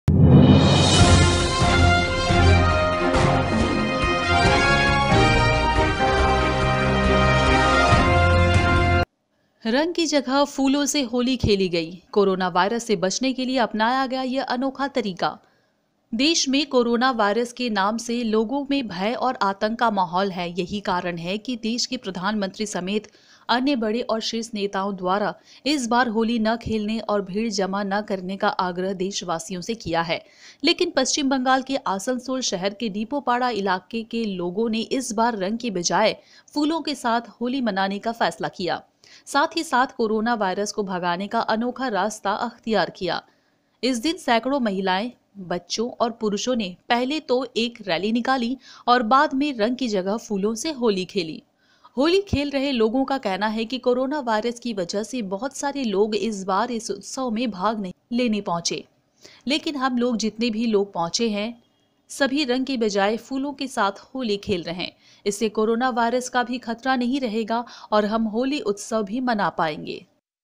रंग की जगह फूलों से होली खेली गई। कोरोना वायरस से बचने के लिए अपनाया गया यह अनोखा तरीका। देश में कोरोना वायरस के नाम से लोगों में भय और आतंक का माहौल है। यही कारण है कि देश के प्रधानमंत्री समेत अन्य बड़े और शीर्ष नेताओं द्वारा इस बार होली न खेलने और भीड़ जमा न करने का आग्रह देशवासियों से किया है। लेकिन पश्चिम बंगाल के आसनसोल शहर के डीपोपाड़ा इलाके के लोगों ने इस बार रंग के बजाय फूलों के साथ होली मनाने का फैसला किया। साथ ही साथ कोरोना वायरस को भगाने का अनोखा रास्ता अख्तियार किया। इस दिन सैकड़ों महिलाएं, बच्चों और पुरुषों ने पहले तो एक रैली निकाली और बाद में रंग की जगह फूलों से होली खेली। होली खेल रहे लोगों का कहना है कि कोरोना वायरस की वजह से बहुत सारे लोग इस बार इस उत्सव में भाग नहीं लेने पहुंचे, लेकिन हम लोग जितने भी लोग पहुंचे हैं सभी रंग के बजाय फूलों के साथ होली खेल रहे हैं। इससे कोरोना वायरस का भी खतरा नहीं रहेगा और हम होली उत्सव भी मना पाएंगे।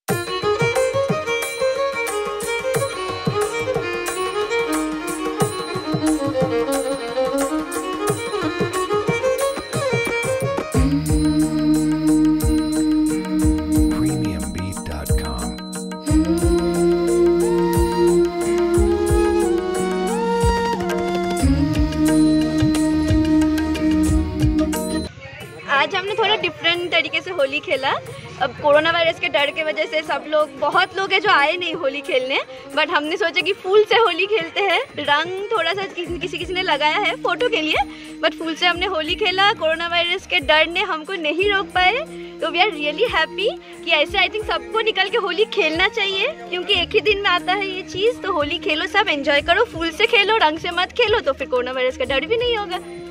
आज हमने थोड़ा डिफरेंट तरीके से होली खेला। अब कोरोना वायरस के डर के वजह से बहुत लोग हैं जो आए नहीं होली खेलने, बट हमने सोचा कि फूल से होली खेलते हैं। रंग थोड़ा सा किसी ने लगाया है फोटो के लिए, बट फूल से हमने होली खेला। कोरोना वायरस के डर ने हमको नहीं रोक पाए, तो वी आर रियली हैप्पी कि ऐसे आई थिंक सबको निकल के होली खेलना चाहिए, क्योंकि एक ही दिन में आता है ये चीज़। तो होली खेलो, सब एंजॉय करो, फूल से खेलो, रंग से मत खेलो, तो फिर कोरोना वायरस का डर भी नहीं होगा।